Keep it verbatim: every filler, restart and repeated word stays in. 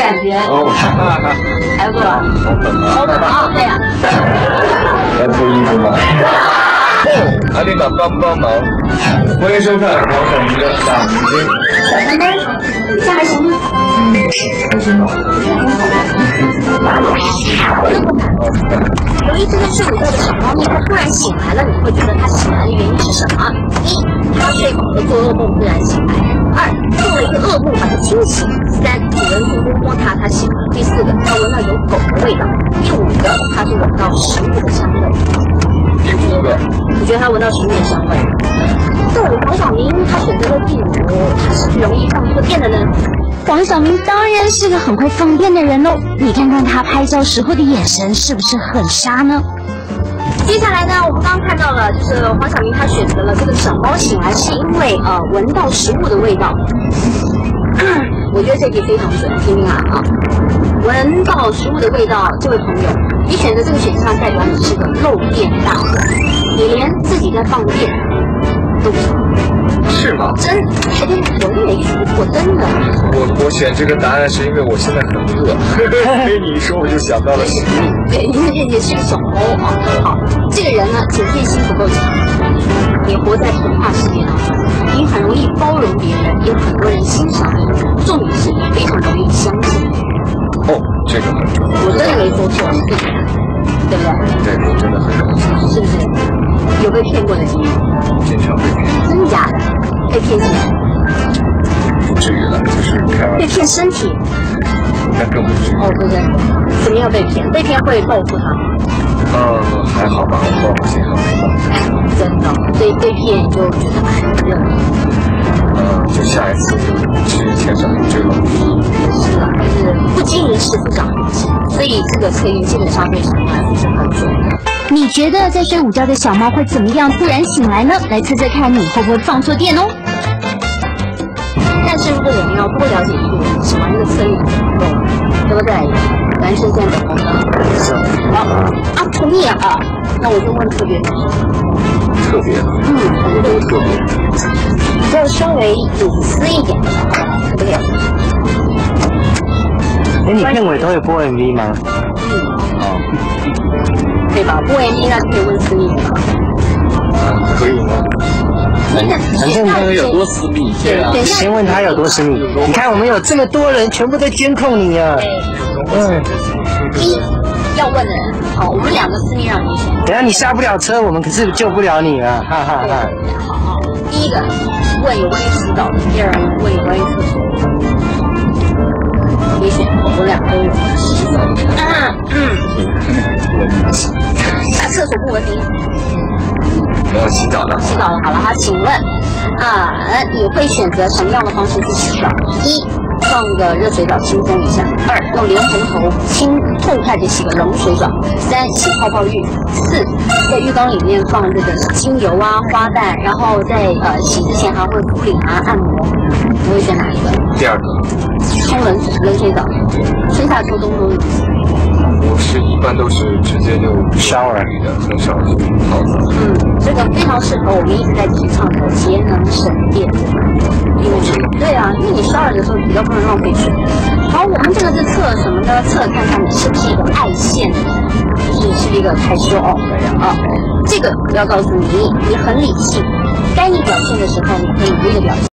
感觉。 哦， 还不错。好冷啊！对呀。 来脱衣服吗？哦，阿领导帮不帮忙？欢迎收看黄晓明的大明星。 小三妹，这样还行吗？ 嗯，还行吧。 由于这个睡午觉的小猫咪，它突然醒来了，你会觉得它醒来的原因是什么？一，它睡饱了做噩梦，自然醒来；二，做了一个噩梦把它惊醒；三，主人偷偷摸它，它醒了；第四个，它闻到有狗的味道；第五个，它是闻到食物的香味。 第五个， 你觉得它闻到食物的香味？对，黄晓明他选择了第五，他是不是容易放错电的呢？ 黄晓明当然是个很会放电的人喽，你看看他拍照时候的眼神是不是很杀呢？ 接下来呢，我们刚刚看到了，就是黄晓明他选择了这个小猫醒来是因为呃闻到食物的味道。我觉得这题非常准，听听啊啊，闻到食物的味道，这位朋友，你选择这个选项代表你是个漏电大户，你连自己在放电都不知道。 是吗？ 真，哎，我都没说过，真的。 我我选这个答案是因为我现在很饿，被你一说我就想到了食物。 对，因为这也是个小猫啊。好，这个人呢，警惕心不够强，你活在童话世界当中，你很容易包容别人，有很多人欣赏你，重点是你非常容易相信别人。 哦，这个很重要。 我真的没说错，对不对？ 对，我真的很容易相信。 是不是？有被骗过的经验？ 经常被骗。 真的假的？被骗什么？ 不至于了，就是开玩被笑。 骗身体？ 那更不至于。 哦，对对，怎么样被骗？被骗会报复他吗？ 呃，还好吧，我报复性还没到。 真的，所以被骗你就觉得哎，认了。 呃，就下一次吃钱少一只了。 是的，还是不经一事不长一智，所以这个测验基本上对小猫来说是很准的。 你觉得在睡午觉的小猫会怎么样突然醒来呢？来测测看你会不会放错电哦。 但是如果我们要多了解一个人，喜欢这个测验怎么够，对不对？男生现在怎么的？好啊，同意啊。那我就问特别的事。 特别。 嗯，我就问特别。 比较稍微隐私一点的，可不可以？ 哎，你片尾都有播 M V 吗？ 嗯。 哦。 对吧？播 M V 那就可以问私密的了。 啊，可以吗？ 反正那个有多私密？ 对啊。 先问他有多私密。你看我们有这么多人，全部都监控你啊。 嗯。一要问的人，好，我们两个私密让你选。 等下你下不了车，我们可是救不了你啊！哈哈哈。 好好，第一个问有关于洗澡的，第二个问有关于厕所的。你选，我俩都有。啊嗯。啊，厕所不文明。 我要洗澡了。 洗澡了，好了哈，请问啊，你会选择什么样的方式去洗澡？一，放个热水澡轻松一下；二，用莲蓬头轻痛快的洗个冷水澡；三，洗泡泡浴；四，在浴缸里面放这个精油啊、花瓣，然后在呃洗之前还会敷脸啊、按摩。你会选哪一个？ 第二个。 冲冷冷水澡，春夏秋冬都有。 我是一般都是直接就 shower 的，很少去泡澡。 嗯，这个非常适合我们一直在提倡的节能省电。因为对啊，因为你shower的时候比较不能浪费水。好，我们这个是测什么呢？测看看你是不是一个爱现的人，就是是一个太 show off 的人啊。这个我要告诉你，你很理性，该你表现的时候你可以一一的表现。